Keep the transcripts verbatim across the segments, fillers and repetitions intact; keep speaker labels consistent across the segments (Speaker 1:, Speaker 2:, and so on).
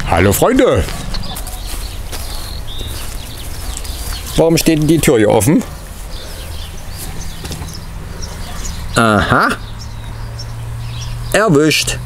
Speaker 1: Hallo Freunde! Warum steht denn die Tür hier offen? Aha! Erwischt!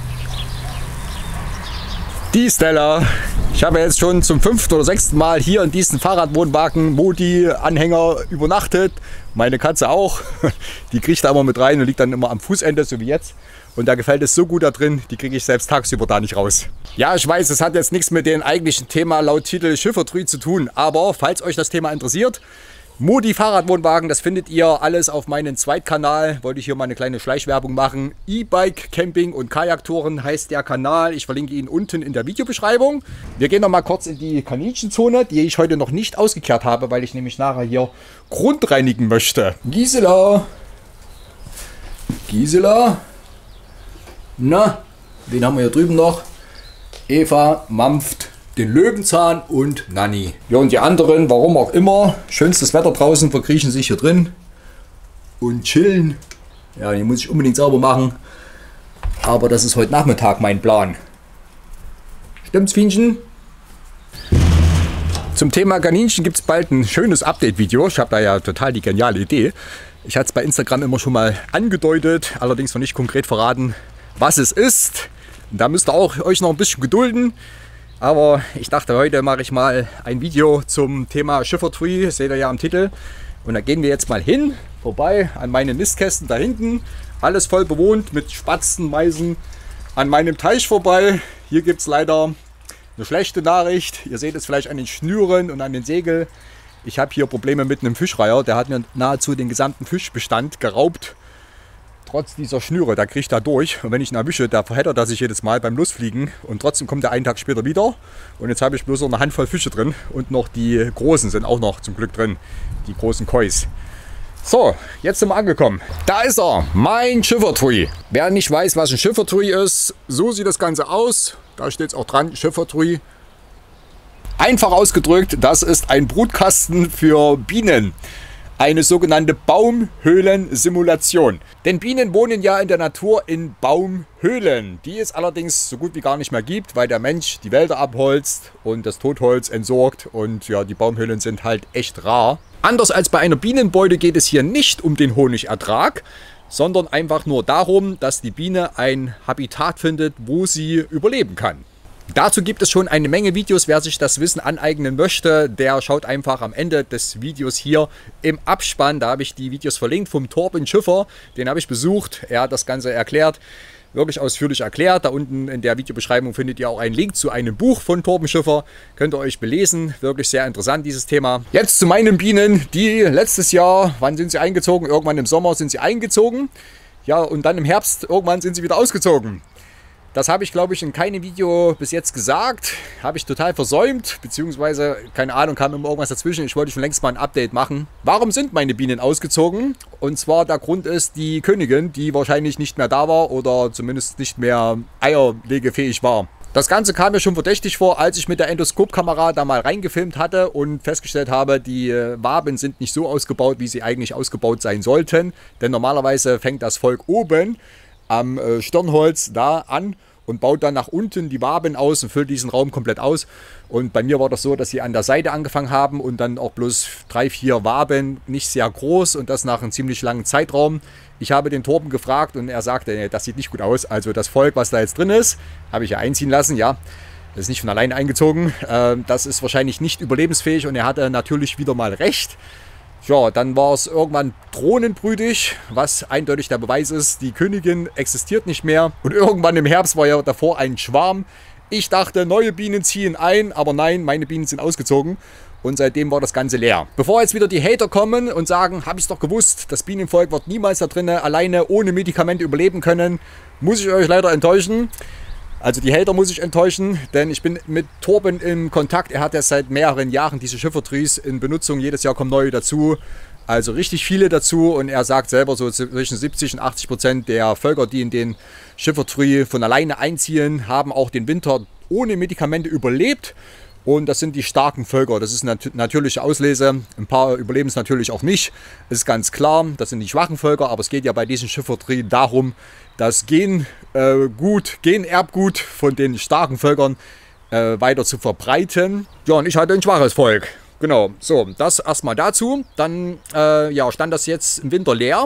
Speaker 1: Die Stella! Ich habe jetzt schon zum fünften oder sechsten Mal hier in diesem Fahrradwohnwagen Modi-Anhänger übernachtet. Meine Katze auch. Die kriegt da immer mit rein und liegt dann immer am Fußende, so wie jetzt. Und da gefällt es so gut da drin, die kriege ich selbst tagsüber da nicht raus. Ja, ich weiß, es hat jetzt nichts mit dem eigentlichen Thema laut Titel Schiffertrui zu tun. Aber falls euch das Thema interessiert, Modi Fahrradwohnwagen, das findet ihr alles auf meinem Zweitkanal. Wollte ich hier mal eine kleine Schleichwerbung machen. E-Bike, Camping und Kajaktouren heißt der Kanal. Ich verlinke ihn unten in der Videobeschreibung. Wir gehen noch mal kurz in die Kaninchenzone, die ich heute noch nicht ausgekehrt habe, weil ich nämlich nachher hier grundreinigen möchte. Gisela! Gisela! Na, wen haben wir hier drüben noch? Eva mampft den Löwenzahn und Nanni. Ja, und die anderen, warum auch immer, schönstes Wetter draußen, verkriechen sich hier drin und chillen. Ja, die muss ich unbedingt sauber machen. Aber das ist heute Nachmittag mein Plan. Stimmt's, Fienchen? Zum Thema Kaninchen gibt es bald ein schönes Update-Video. Ich habe da ja total die geniale Idee. Ich hatte es bei Instagram immer schon mal angedeutet, allerdings noch nicht konkret verraten, was es ist. Da müsst ihr auch euch noch ein bisschen gedulden. Aber ich dachte, heute mache ich mal ein Video zum Thema Schiffertrui. Das seht ihr ja am Titel. Und da gehen wir jetzt mal hin, vorbei an meinen Nistkästen da hinten. Alles voll bewohnt mit Spatzen, Meisen. An meinem Teich vorbei. Hier gibt es leider eine schlechte Nachricht. Ihr seht es vielleicht an den Schnüren und an den Segeln. Ich habe hier Probleme mit einem Fischreiher. Der hat mir nahezu den gesamten Fischbestand geraubt. Trotz dieser Schnüre, da kriege ich da durch. Und wenn ich ihn erwische, da verheddert er sich jedes Mal beim Losfliegen. Und trotzdem kommt er einen Tag später wieder. Und jetzt habe ich bloß noch eine Handvoll Fische drin. Und noch die großen sind auch noch zum Glück drin. Die großen Kois. So, jetzt sind wir angekommen. Da ist er, mein Schiffertrui. Wer nicht weiß, was ein Schiffertrui ist, so sieht das Ganze aus. Da steht es auch dran, Schiffertrui. Einfach ausgedrückt, das ist ein Brutkasten für Bienen. Eine sogenannte Baumhöhlensimulation. Denn Bienen wohnen ja in der Natur in Baumhöhlen, die es allerdings so gut wie gar nicht mehr gibt, weil der Mensch die Wälder abholzt und das Totholz entsorgt und ja, die Baumhöhlen sind halt echt rar. Anders als bei einer Bienenbeute geht es hier nicht um den Honigertrag, sondern einfach nur darum, dass die Biene ein Habitat findet, wo sie überleben kann. Dazu gibt es schon eine Menge Videos. Wer sich das Wissen aneignen möchte, der schaut einfach am Ende des Videos hier im Abspann. Da habe ich die Videos verlinkt vom Torben Schiffer. Den habe ich besucht. Er hat das Ganze erklärt, wirklich ausführlich erklärt. Da unten in der Videobeschreibung findet ihr auch einen Link zu einem Buch von Torben Schiffer. Könnt ihr euch belesen. Wirklich sehr interessant, dieses Thema. Jetzt zu meinen Bienen, die letztes Jahr, wann sind sie eingezogen? Irgendwann im Sommer sind sie eingezogen. Ja, und dann im Herbst, irgendwann sind sie wieder ausgezogen. Das habe ich, glaube ich, in keinem Video bis jetzt gesagt. Habe ich total versäumt, beziehungsweise, keine Ahnung, kam immer irgendwas dazwischen. Ich wollte schon längst mal ein Update machen. Warum sind meine Bienen ausgezogen? Und zwar der Grund ist die Königin, die wahrscheinlich nicht mehr da war oder zumindest nicht mehr eierlegefähig war. Das Ganze kam mir schon verdächtig vor, als ich mit der Endoskopkamera da mal reingefilmt hatte und festgestellt habe, die Waben sind nicht so ausgebaut, wie sie eigentlich ausgebaut sein sollten. Denn normalerweise fängt das Volk oben am Stirnholz da an und baut dann nach unten die Waben aus und füllt diesen Raum komplett aus. Und bei mir war das so, dass sie an der Seite angefangen haben und dann auch bloß drei, vier Waben, nicht sehr groß und das nach einem ziemlich langen Zeitraum. Ich habe den Torben gefragt und er sagte, nee, das sieht nicht gut aus. Also das Volk, was da jetzt drin ist, habe ich ja einziehen lassen, ja. Das ist nicht von alleine eingezogen. Das ist wahrscheinlich nicht überlebensfähig und er hatte natürlich wieder mal recht. Ja, dann war es irgendwann drohnenbrütig, was eindeutig der Beweis ist, die Königin existiert nicht mehr. Und irgendwann im Herbst war ja davor ein Schwarm. Ich dachte, neue Bienen ziehen ein, aber nein, meine Bienen sind ausgezogen. Und seitdem war das Ganze leer. Bevor jetzt wieder die Hater kommen und sagen, habe ich es doch gewusst, das Bienenvolk wird niemals da drinnen alleine ohne Medikamente überleben können, muss ich euch leider enttäuschen. Also die Hater muss ich enttäuschen, denn ich bin mit Torben in Kontakt. Er hat ja seit mehreren Jahren diese Schiffertruis in Benutzung. Jedes Jahr kommen neue dazu. Also richtig viele dazu. Und er sagt selber, so zwischen siebzig und achtzig Prozent der Völker, die in den Schiffertrui von alleine einziehen, haben auch den Winter ohne Medikamente überlebt. Und das sind die starken Völker. Das ist eine natürliche Auslese. Ein paar überleben es natürlich auch nicht. Das ist ganz klar. Das sind die schwachen Völker. Aber es geht ja bei diesen Schiffertrui darum, das Gen, äh, gut, Generbgut von den starken Völkern äh, weiter zu verbreiten. Ja, und ich hatte ein schwaches Volk. Genau, so, das erstmal dazu. Dann äh, ja, stand das jetzt im Winter leer.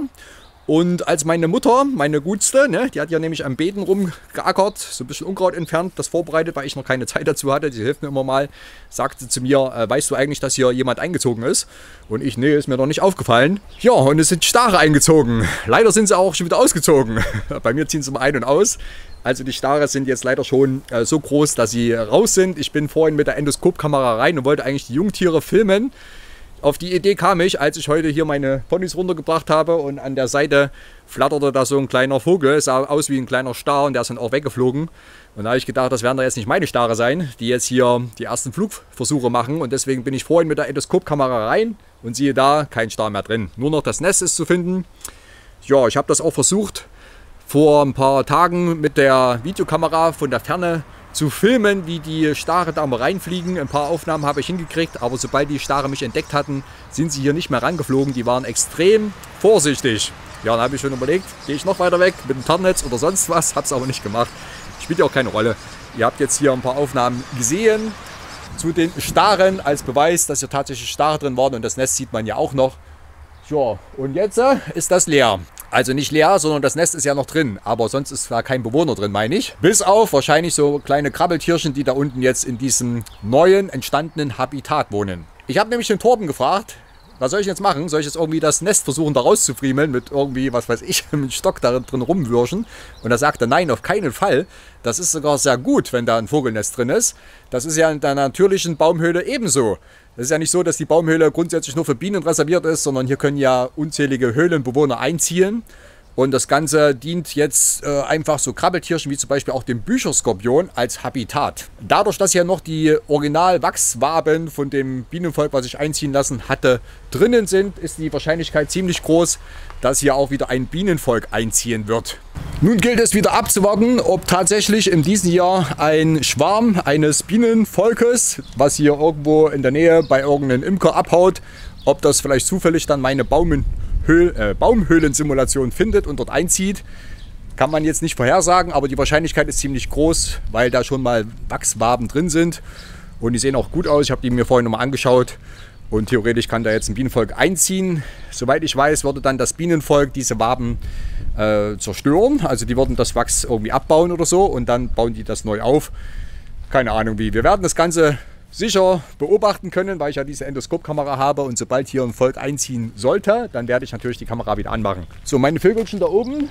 Speaker 1: Und als meine Mutter, meine Gutste, ne, die hat ja nämlich am Beeten rumgeackert, so ein bisschen Unkraut entfernt, das vorbereitet, weil ich noch keine Zeit dazu hatte, die hilft mir immer mal, sagte zu mir, äh, weißt du eigentlich, dass hier jemand eingezogen ist? Und ich, nee, ist mir noch nicht aufgefallen. Ja, und es sind Stare eingezogen. Leider sind sie auch schon wieder ausgezogen. Bei mir ziehen sie mal ein und aus. Also die Stare sind jetzt leider schon äh, so groß, dass sie raus sind. Ich bin vorhin mit der Endoskopkamera rein und wollte eigentlich die Jungtiere filmen. Auf die Idee kam ich, als ich heute hier meine Ponys runtergebracht habe und an der Seite flatterte da so ein kleiner Vogel, es sah aus wie ein kleiner Star und der ist dann auch weggeflogen. Und da habe ich gedacht, das werden da jetzt nicht meine Stare sein, die jetzt hier die ersten Flugversuche machen. Und deswegen bin ich vorhin mit der Endoskopkamera rein und siehe da, kein Star mehr drin. Nur noch das Nest ist zu finden. Ja, ich habe das auch versucht, vor ein paar Tagen mit der Videokamera von der Ferne zu filmen, wie die Stare da mal reinfliegen. Ein paar Aufnahmen habe ich hingekriegt, aber sobald die Stare mich entdeckt hatten, sind sie hier nicht mehr rangeflogen. Die waren extrem vorsichtig. Ja, dann habe ich schon überlegt, gehe ich noch weiter weg mit dem Tarnnetz oder sonst was, habe es aber nicht gemacht. Spielt ja auch keine Rolle. Ihr habt jetzt hier ein paar Aufnahmen gesehen zu den Staren als Beweis, dass hier tatsächlich Stare drin waren und das Nest sieht man ja auch noch. Ja, und jetzt äh, ist das leer. Also nicht leer, sondern das Nest ist ja noch drin. Aber sonst ist da kein Bewohner drin, meine ich. Bis auf wahrscheinlich so kleine Krabbeltierchen, die da unten jetzt in diesem neuen, entstandenen Habitat wohnen. Ich habe nämlich den Torben gefragt, was soll ich jetzt machen? Soll ich jetzt irgendwie das Nest versuchen, da rauszufriemeln mit irgendwie, was weiß ich, mit einem Stock da drin rumwürschen? Und er sagte, nein, auf keinen Fall. Das ist sogar sehr gut, wenn da ein Vogelnest drin ist. Das ist ja in der natürlichen Baumhöhle ebenso. Es ist ja nicht so, dass die Baumhöhle grundsätzlich nur für Bienen reserviert ist, sondern hier können ja unzählige Höhlenbewohner einziehen. Und das Ganze dient jetzt äh, einfach so Krabbeltierchen wie zum Beispiel auch dem Bücherskorpion als Habitat. Dadurch, dass hier noch die Original-Wachswaben von dem Bienenvolk, was ich einziehen lassen hatte, drinnen sind, ist die Wahrscheinlichkeit ziemlich groß, dass hier auch wieder ein Bienenvolk einziehen wird. Nun gilt es wieder abzuwarten, ob tatsächlich in diesem Jahr ein Schwarm eines Bienenvolkes, was hier irgendwo in der Nähe bei irgendeinem Imker abhaut, ob das vielleicht zufällig dann meine Baumen Höhl, äh, Baumhöhlensimulation findet und dort einzieht. Kann man jetzt nicht vorhersagen, aber die Wahrscheinlichkeit ist ziemlich groß, weil da schon mal Wachswaben drin sind. Und die sehen auch gut aus. Ich habe die mir vorhin nochmal angeschaut. Und theoretisch kann da jetzt ein Bienenvolk einziehen. Soweit ich weiß, würde dann das Bienenvolk diese Waben äh, zerstören. Also die würden das Wachs irgendwie abbauen oder so. Und dann bauen die das neu auf. Keine Ahnung wie. Wir werden das Ganze sicher beobachten können, weil ich ja diese Endoskopkamera habe und sobald hier ein Volk einziehen sollte, dann werde ich natürlich die Kamera wieder anmachen. So, meine Vögelchen da oben,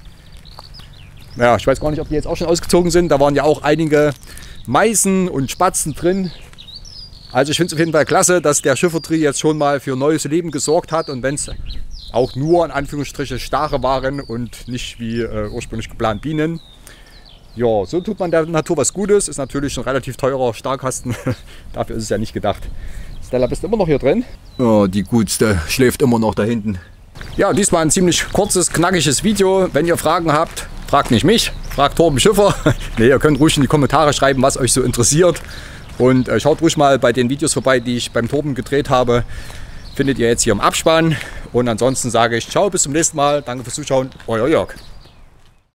Speaker 1: ja, ich weiß gar nicht, ob die jetzt auch schon ausgezogen sind, da waren ja auch einige Meisen und Spatzen drin. Also ich finde es auf jeden Fall klasse, dass der Schiffertrieb jetzt schon mal für neues Leben gesorgt hat und wenn es auch nur in Anführungsstrichen Stare waren und nicht wie äh, ursprünglich geplant Bienen. Ja, so tut man der Natur was Gutes. Ist natürlich ein relativ teurer Starkasten. Dafür ist es ja nicht gedacht. Stella, bist du immer noch hier drin? Oh, die Gutste schläft immer noch da hinten. Ja, diesmal ein ziemlich kurzes, knackiges Video. Wenn ihr Fragen habt, fragt nicht mich, fragt Torben Schiffer. Ne, ihr könnt ruhig in die Kommentare schreiben, was euch so interessiert. Und äh, schaut ruhig mal bei den Videos vorbei, die ich beim Torben gedreht habe. Findet ihr jetzt hier im Abspann. Und ansonsten sage ich ciao, bis zum nächsten Mal. Danke fürs Zuschauen. Euer Jörg.